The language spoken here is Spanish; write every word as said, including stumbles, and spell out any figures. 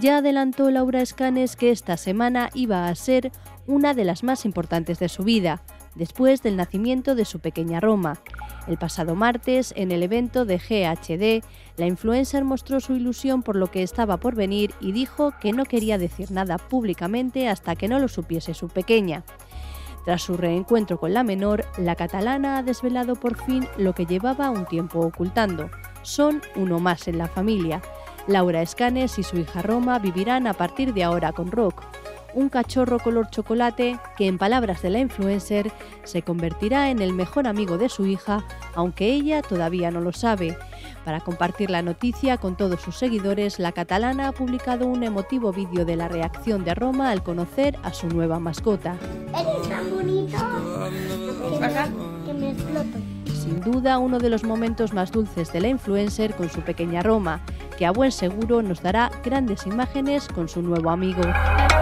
Ya adelantó Laura Escanes que esta semana iba a ser una de las más importantes de su vida, después del nacimiento de su pequeña Roma. El pasado martes, en el evento de G H D, la influencer mostró su ilusión por lo que estaba por venir y dijo que no quería decir nada públicamente hasta que no lo supiese su pequeña. Tras su reencuentro con la menor, la catalana ha desvelado por fin lo que llevaba un tiempo ocultando. Son uno más en la familia. Laura Escanes y su hija Roma vivirán a partir de ahora con Roc, un cachorro color chocolate que, en palabras de la influencer, se convertirá en el mejor amigo de su hija, aunque ella todavía no lo sabe. Para compartir la noticia con todos sus seguidores, la catalana ha publicado un emotivo vídeo de la reacción de Roma al conocer a su nueva mascota. ¡Eres tan bonito! Que me, que me exploto. Sin duda, uno de los momentos más dulces de la influencer con su pequeña Roma, que a buen seguro nos dará grandes imágenes con su nuevo amigo.